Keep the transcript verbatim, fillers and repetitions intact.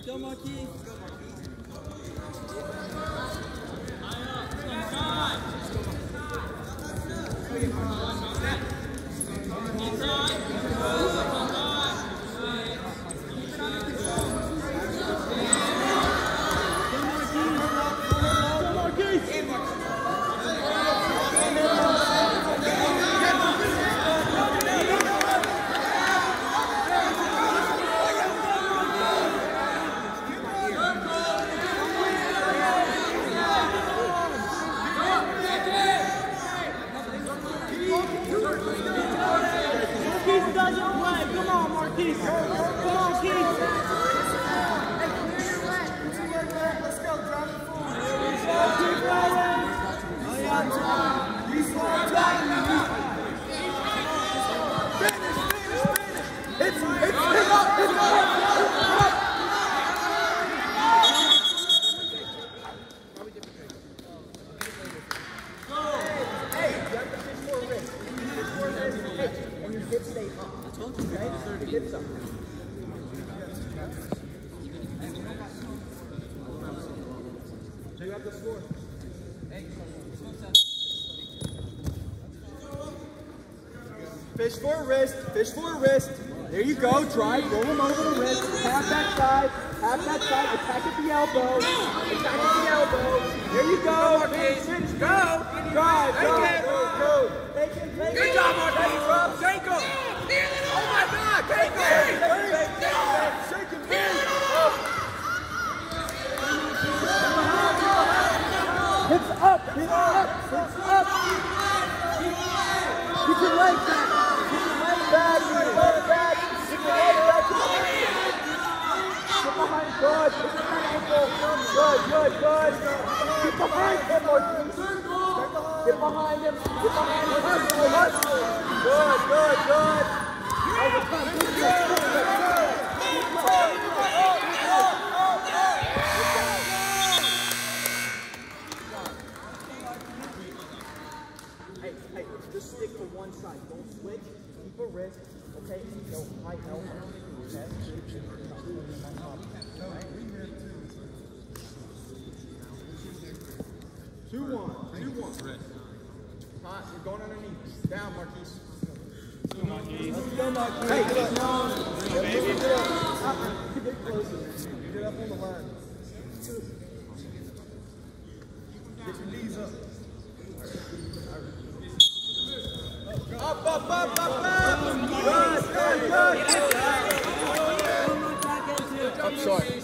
Go, Marquis. Fish for a wrist, fish for a wrist. There you go, drive, roll him over the wrist, half that side, half that side, attack at the elbow, attack at the elbow. There you go, finish, finish, go, drive, go, go, go. Take him, take him. Good job, Marquis. Take him. Oh my God, take him. Shake him, shake him. Hips up, hips up, hips up. Keep your legs back. Back, keep your legs back. Keep your legs back. Get behind God. Get behind ankle. Good, good, good. Get behind him, Marquis. Get behind him. Get behind him. Hustle, hustle. Good, good, good. Overcome. Good, good, good. Hey, hey, just stick to one side. Don't switch. Keep a wrist. Okay? Go high elbow. Okay? Two one. Two one. Hot. You're going underneath. Down, Marquis. Go, Marquis. Let's go, Marquis. Hey, get up. Get up. Get closer. Get up on the line. Get your knees up. Up, up, up, up, up! Good, good, good! I'm sorry.